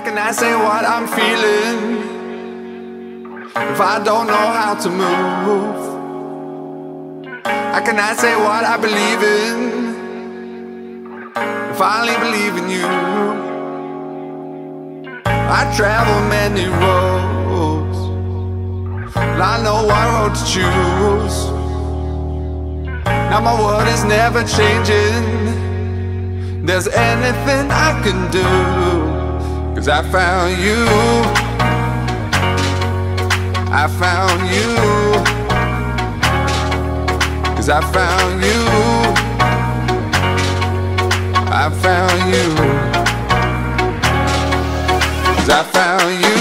can I say what I'm feeling if I don't know how to move? How can I say what I believe in if I only believe in you? I travel many roads, and I know what road to choose. Now my world is never changing. There's anything I can do, 'cause I found you. I found you. 'Cause I found you. I found you. 'Cause I found you.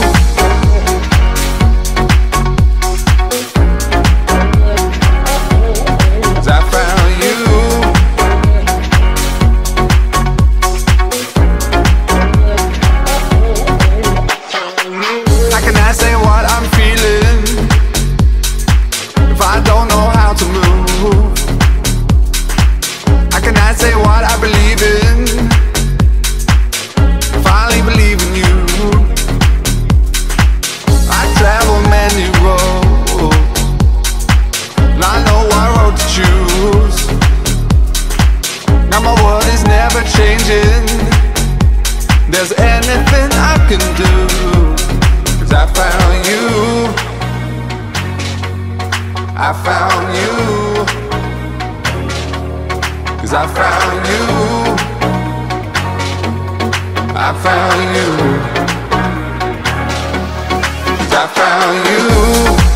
There's anything I can do, 'cause I found you. I found you. 'Cause I found you. I found you. 'Cause I found you.